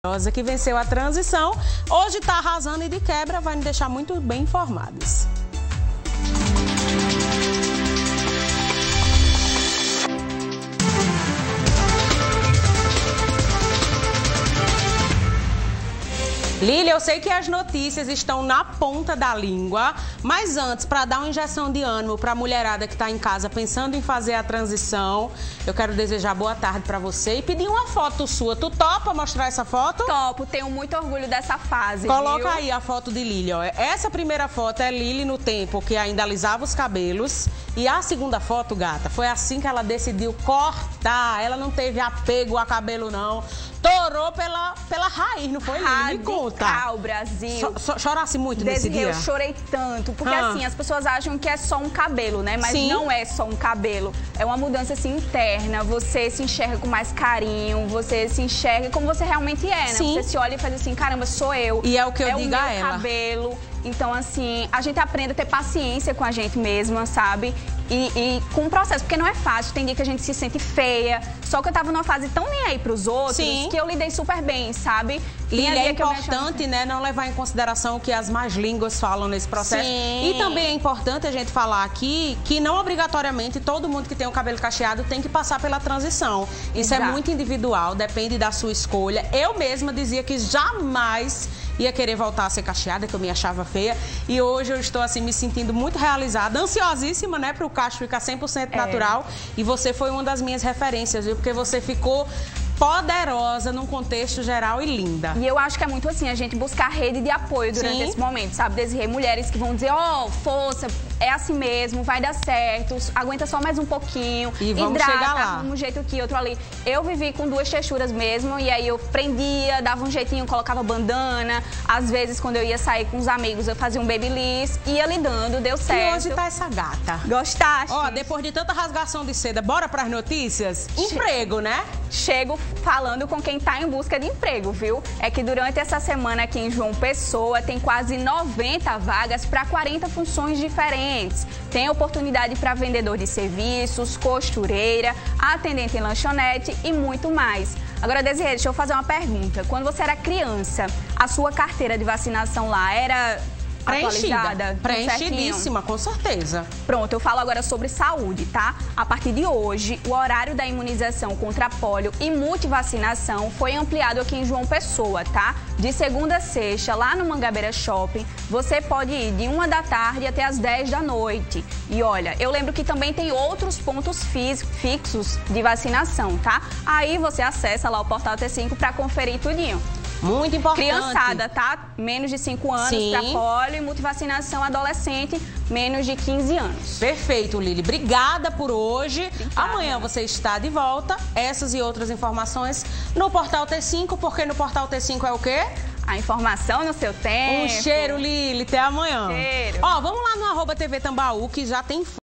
que venceu a transição, hoje está arrasando e de quebra vai nos deixar muito bem informados. Lília, eu sei que as notícias estão na ponta da língua, mas antes, para dar uma injeção de ânimo para a mulherada que está em casa pensando em fazer a transição, eu quero desejar boa tarde para você e pedir uma foto sua. Tu topa mostrar essa foto? Topo, tenho muito orgulho dessa fase, Coloca viu? aí a foto de Lília. Ó. Essa primeira foto é Lília no tempo que ainda alisava os cabelos. E a segunda foto, gata, foi assim que ela decidiu cortar. Ela não teve apego a cabelo, não. Torou pela raiz, não foi, Lília? Me conta. Radical, Brasil. Chorasse muito nesse dia? Eu chorei tanto, porque assim, as pessoas acham que é só um cabelo, né? Mas não é só um cabelo. É uma mudança, assim, interna. Você se enxerga com mais carinho, você se enxerga como você realmente é, né? Sim. Você se olha e faz assim, caramba, sou eu. E é o que eu digo a ela. É o meu cabelo. Então, assim, a gente aprende a ter paciência com a gente mesma, sabe? E com o processo, porque não é fácil. Tem dia que a gente se sente feia. Só que eu tava numa fase tão nem aí pros outros que eu lidei super bem, sabe? Lília, é importante, né, não levar em consideração o que as más línguas falam nesse processo. Sim. E também é importante a gente falar aqui que não obrigatoriamente todo mundo que tem o cabelo cacheado tem que passar pela transição. Isso é muito individual, depende da sua escolha. Eu mesma dizia que jamais ia querer voltar a ser cacheada, que eu me achava feia. E hoje eu estou, assim, me sentindo muito realizada, ansiosíssima, né, para o cacho ficar 100% natural. E você foi uma das minhas referências, viu? Porque você ficou poderosa num contexto geral e linda. E eu acho que é muito assim, a gente buscar rede de apoio durante esse momento, sabe? Desirê, mulheres que vão dizer, força, é assim mesmo, vai dar certo, aguenta só mais um pouquinho, e vamos chegar lá. Um jeito aqui, outro ali. Eu vivi com duas texturas mesmo, e aí eu prendia, dava um jeitinho, colocava bandana, às vezes quando eu ia sair com os amigos eu fazia um babyliss, ia lidando, deu certo. E hoje tá essa gata. Gostaste? Ó, depois de tanta rasgação de seda, bora pras notícias? Emprego, né? Chego falando com quem está em busca de emprego, viu? É que durante essa semana aqui em João Pessoa tem quase 90 vagas para 40 funções diferentes. Tem oportunidade para vendedor de serviços, costureira, atendente em lanchonete e muito mais. Agora, Desirê, deixa eu fazer uma pergunta. Quando você era criança, a sua carteira de vacinação lá era atualizada? Preenchidíssima, com certeza. Pronto, eu falo agora sobre saúde, tá? A partir de hoje, o horário da imunização contra pólio e multivacinação foi ampliado aqui em João Pessoa, tá? De segunda a sexta, lá no Mangabeira Shopping, você pode ir de 1 da tarde até as 10 da noite. E olha, eu lembro que também tem outros pontos fixos de vacinação, tá? Aí você acessa lá o Portal T5 para conferir tudinho. Muito importante. Criançada, tá? Menos de 5 anos para pólio e multivacinação adolescente, menos de 15 anos. Perfeito, Lili. Obrigada por hoje. Amanhã você está de volta. Essas e outras informações no Portal T5, porque no Portal T5 é o quê? A informação no seu tempo. Um cheiro, Lili. Até amanhã. Cheiro. Ó, vamos lá no @TV Tambaú, que já tem